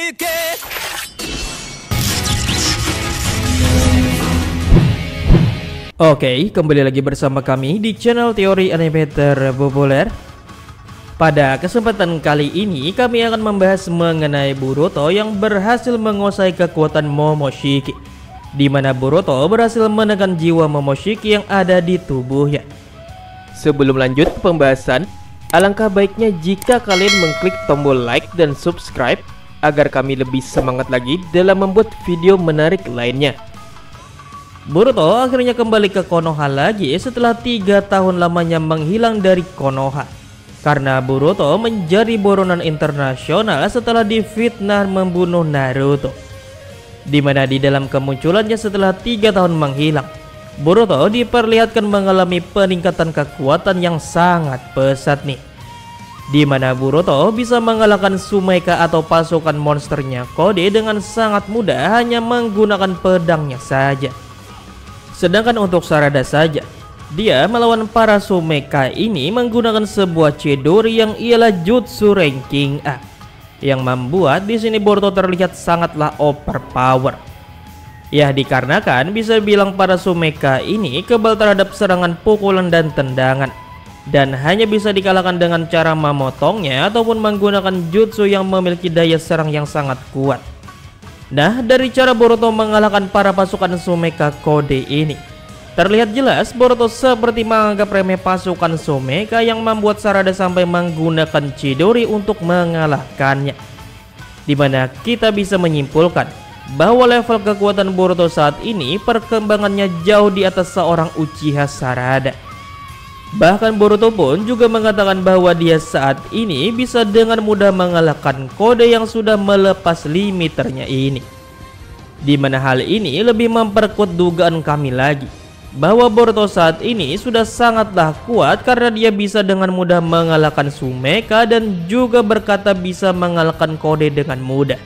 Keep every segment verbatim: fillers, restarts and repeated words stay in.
Oke, kembali lagi bersama kami di channel Teori Anime Terpopuler. Pada kesempatan kali ini kami akan membahas mengenai Boruto yang berhasil menguasai kekuatan Momoshiki, di mana Boruto berhasil menekan jiwa Momoshiki yang ada di tubuhnya. Sebelum lanjut ke pembahasan, alangkah baiknya jika kalian mengklik tombol like dan subscribe agar kami lebih semangat lagi dalam membuat video menarik lainnya. Boruto akhirnya kembali ke Konoha lagi setelah tiga tahun lamanya menghilang dari Konoha, karena Boruto menjadi buronan internasional setelah difitnah membunuh Naruto. Dimana di dalam kemunculannya setelah tiga tahun menghilang, Boruto diperlihatkan mengalami peningkatan kekuatan yang sangat pesat nih, dimana Boruto bisa mengalahkan Sumeka atau pasukan monsternya Kode dengan sangat mudah hanya menggunakan pedangnya saja. Sedangkan untuk Sarada saja, dia melawan para Sumeka ini menggunakan sebuah Chidori yang ialah jutsu ranking A, yang membuat di sini Boruto terlihat sangatlah overpower. Ya, dikarenakan bisa bilang para Sumeka ini kebal terhadap serangan pukulan dan tendangan, dan hanya bisa dikalahkan dengan cara memotongnya ataupun menggunakan jutsu yang memiliki daya serang yang sangat kuat. Nah, dari cara Boruto mengalahkan para pasukan Sumeka Kode ini, terlihat jelas Boruto seperti menganggap remeh pasukan Sumeka yang membuat Sarada sampai menggunakan Chidori untuk mengalahkannya. Dimana kita bisa menyimpulkan bahwa level kekuatan Boruto saat ini perkembangannya jauh di atas seorang Uchiha Sarada. Bahkan Boruto pun juga mengatakan bahwa dia saat ini bisa dengan mudah mengalahkan Kode yang sudah melepas limiternya ini. Dimana hal ini lebih memperkuat dugaan kami lagi bahwa Boruto saat ini sudah sangatlah kuat karena dia bisa dengan mudah mengalahkan Sumeka dan juga berkata bisa mengalahkan Kode dengan mudah.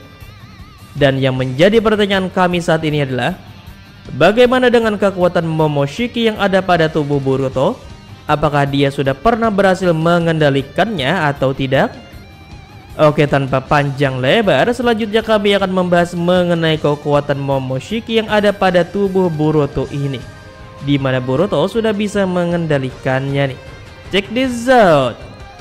Dan yang menjadi pertanyaan kami saat ini adalah, bagaimana dengan kekuatan Momoshiki yang ada pada tubuh Boruto? Apakah dia sudah pernah berhasil mengendalikannya atau tidak? Oke, tanpa panjang lebar, selanjutnya kami akan membahas mengenai kekuatan Momoshiki yang ada pada tubuh Boruto ini, di mana Boruto sudah bisa mengendalikannya nih. Check this out.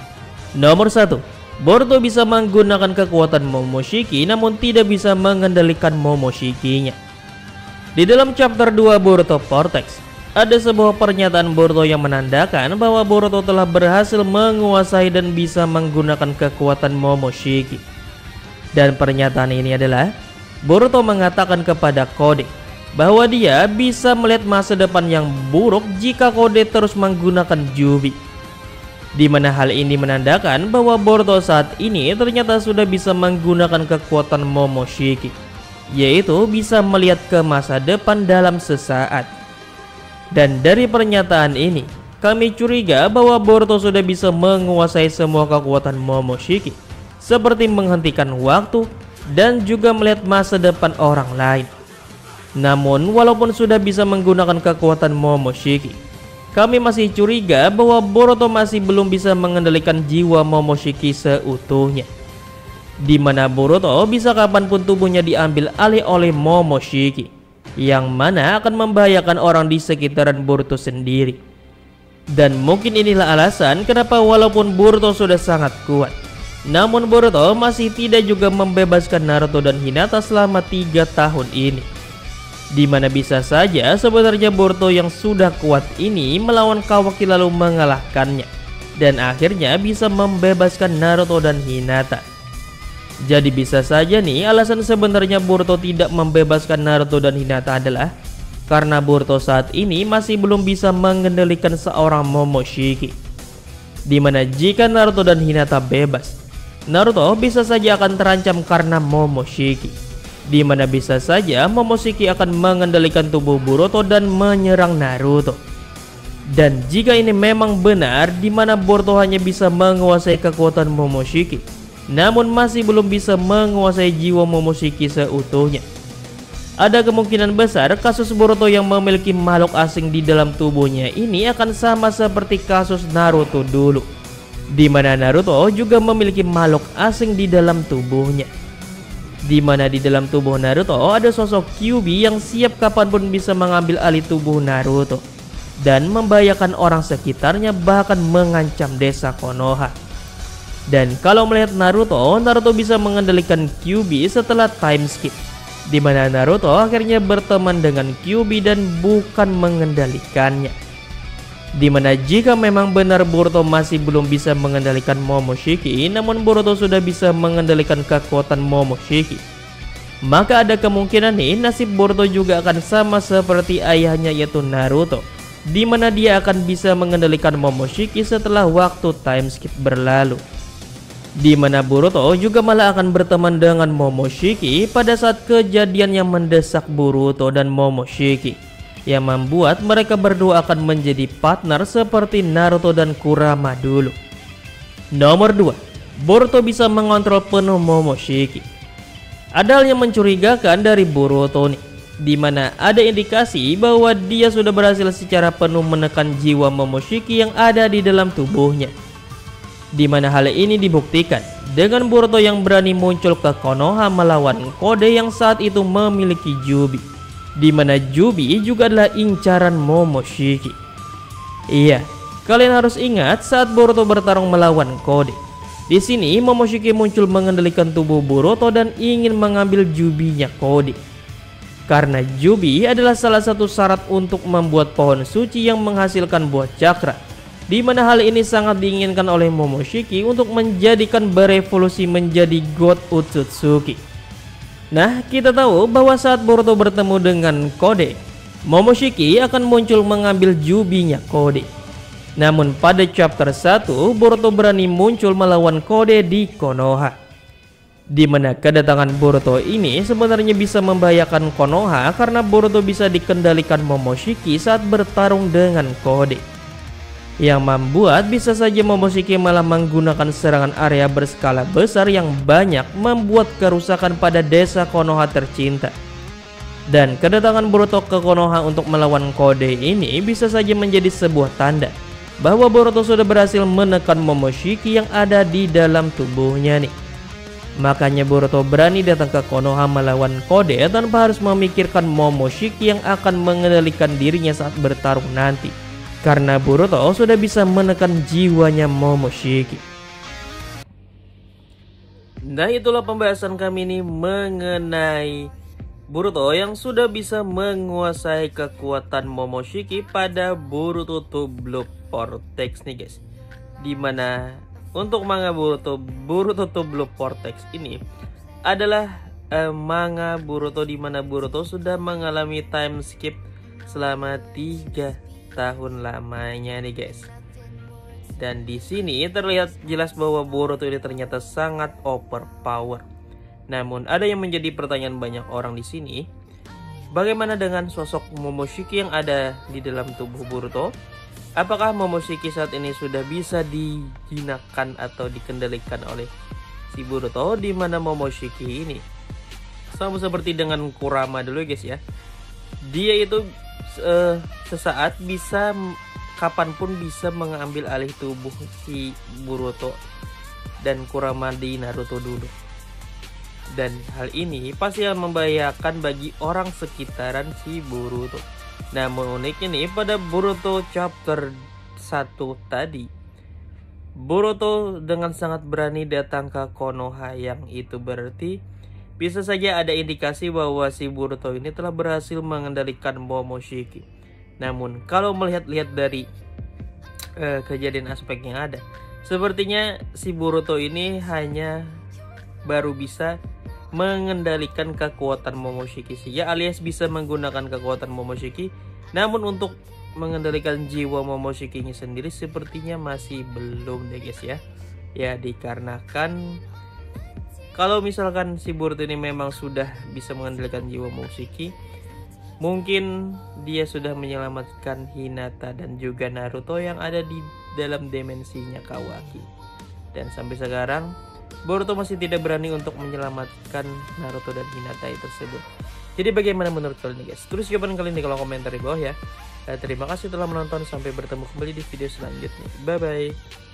Nomor satu, Boruto bisa menggunakan kekuatan Momoshiki namun tidak bisa mengendalikan Momoshikinya. Di dalam chapter dua Boruto Vortex, ada sebuah pernyataan Boruto yang menandakan bahwa Boruto telah berhasil menguasai dan bisa menggunakan kekuatan Momoshiki. Dan pernyataan ini adalah Boruto mengatakan kepada Kode bahwa dia bisa melihat masa depan yang buruk jika Kode terus menggunakan Jubi. Dimana hal ini menandakan bahwa Boruto saat ini ternyata sudah bisa menggunakan kekuatan Momoshiki, yaitu bisa melihat ke masa depan dalam sesaat. Dan dari pernyataan ini, kami curiga bahwa Boruto sudah bisa menguasai semua kekuatan Momoshiki, seperti menghentikan waktu dan juga melihat masa depan orang lain. Namun, walaupun sudah bisa menggunakan kekuatan Momoshiki, kami masih curiga bahwa Boruto masih belum bisa mengendalikan jiwa Momoshiki seutuhnya, di mana Boruto bisa kapanpun tubuhnya diambil alih oleh Momoshiki, yang mana akan membahayakan orang di sekitaran Boruto sendiri. Dan mungkin inilah alasan kenapa walaupun Boruto sudah sangat kuat, namun Boruto masih tidak juga membebaskan Naruto dan Hinata selama tiga tahun ini. Dimana bisa saja sebenarnya Boruto yang sudah kuat ini melawan Kawaki lalu mengalahkannya, dan akhirnya bisa membebaskan Naruto dan Hinata. Jadi bisa saja nih alasan sebenarnya Boruto tidak membebaskan Naruto dan Hinata adalah karena Boruto saat ini masih belum bisa mengendalikan seorang Momoshiki. Dimana jika Naruto dan Hinata bebas, Naruto bisa saja akan terancam karena Momoshiki. Dimana bisa saja Momoshiki akan mengendalikan tubuh Boruto dan menyerang Naruto. Dan jika ini memang benar, dimana Boruto hanya bisa menguasai kekuatan Momoshiki, namun masih belum bisa menguasai jiwa Momoshiki seutuhnya, ada kemungkinan besar kasus Boruto yang memiliki makhluk asing di dalam tubuhnya ini akan sama seperti kasus Naruto dulu, di mana Naruto juga memiliki makhluk asing di dalam tubuhnya. Dimana di dalam tubuh Naruto ada sosok Kyuubi yang siap kapanpun bisa mengambil alih tubuh Naruto dan membahayakan orang sekitarnya, bahkan mengancam desa Konoha. Dan kalau melihat Naruto, Naruto bisa mengendalikan Kyuubi setelah time skip, dimana Naruto akhirnya berteman dengan Kyuubi dan bukan mengendalikannya. Dimana jika memang benar Boruto masih belum bisa mengendalikan Momoshiki, namun Boruto sudah bisa mengendalikan kekuatan Momoshiki, maka ada kemungkinan nih nasib Boruto juga akan sama seperti ayahnya yaitu Naruto, dimana dia akan bisa mengendalikan Momoshiki setelah waktu time skip berlalu. Dimana Boruto juga malah akan berteman dengan Momoshiki pada saat kejadian yang mendesak Boruto dan Momoshiki, yang membuat mereka berdua akan menjadi partner seperti Naruto dan Kurama dulu. Nomor dua, Boruto bisa mengontrol penuh Momoshiki. Ada hal yang mencurigakan dari Boruto nih, dimana ada indikasi bahwa dia sudah berhasil secara penuh menekan jiwa Momoshiki yang ada di dalam tubuhnya. Dimana hal ini dibuktikan dengan Boruto yang berani muncul ke Konoha melawan Kode yang saat itu memiliki Jubi, dimana Jubi juga adalah incaran Momoshiki. Iya, kalian harus ingat saat Boruto bertarung melawan Kode, di sini Momoshiki muncul mengendalikan tubuh Boruto dan ingin mengambil Jubinya Kode. Karena Jubi adalah salah satu syarat untuk membuat pohon suci yang menghasilkan buah cakra, dimana hal ini sangat diinginkan oleh Momoshiki untuk menjadikan berevolusi menjadi God Otsutsuki. Nah, kita tahu bahwa saat Boruto bertemu dengan Kode, Momoshiki akan muncul mengambil Jubinya Kode. Namun pada chapter satu, Boruto berani muncul melawan Kode di Konoha, dimana kedatangan Boruto ini sebenarnya bisa membahayakan Konoha karena Boruto bisa dikendalikan Momoshiki saat bertarung dengan Kode, yang membuat bisa saja Momoshiki malah menggunakan serangan area berskala besar yang banyak membuat kerusakan pada desa Konoha tercinta. Dan kedatangan Boruto ke Konoha untuk melawan Kode ini bisa saja menjadi sebuah tanda bahwa Boruto sudah berhasil menekan Momoshiki yang ada di dalam tubuhnya nih. Makanya Boruto berani datang ke Konoha melawan Kode tanpa harus memikirkan Momoshiki yang akan mengendalikan dirinya saat bertarung nanti, karena Boruto sudah bisa menekan jiwanya Momoshiki. Nah, itulah pembahasan kami ini mengenai Boruto yang sudah bisa menguasai kekuatan Momoshiki pada Boruto to Blue Vortex nih guys. Dimana untuk manga Boruto Boruto to Blue Vortex ini adalah eh, manga Boruto dimana Boruto sudah mengalami time skip selama tiga tahun lamanya nih guys. Dan di sini terlihat jelas bahwa Boruto ini ternyata sangat overpower. Namun ada yang menjadi pertanyaan banyak orang di sini, bagaimana dengan sosok Momoshiki yang ada di dalam tubuh Boruto? Apakah Momoshiki saat ini sudah bisa dijinakan atau dikendalikan oleh si Boruto, di mana Momoshiki ini sama seperti dengan Kurama dulu guys ya. Dia itu Uh, sesaat bisa kapanpun bisa mengambil alih tubuh si Boruto dan Kurama di Naruto dulu. Dan hal ini pasti akan membahayakan bagi orang sekitaran si Boruto. Namun uniknya nih, pada Boruto chapter satu tadi, Boruto dengan sangat berani datang ke Konoha, yang itu berarti bisa saja ada indikasi bahwa si Boruto ini telah berhasil mengendalikan Momoshiki. Namun kalau melihat-lihat dari uh, kejadian aspek yang ada, sepertinya si Boruto ini hanya baru bisa mengendalikan kekuatan Momoshiki saja, alias bisa menggunakan kekuatan Momoshiki. Namun untuk mengendalikan jiwa Momoshikinya sendiri sepertinya masih belum deh guys ya. Ya dikarenakan kalau misalkan si Boruto ini memang sudah bisa mengendalikan jiwa Momoshiki, mungkin dia sudah menyelamatkan Hinata dan juga Naruto yang ada di dalam dimensinya Kawaki. Dan sampai sekarang Boruto masih tidak berani untuk menyelamatkan Naruto dan Hinata tersebut. Jadi bagaimana menurut kalian guys? Tulis jawaban kalian di kolom komentar di bawah ya. Dan terima kasih telah menonton, sampai bertemu kembali di video selanjutnya. Bye bye.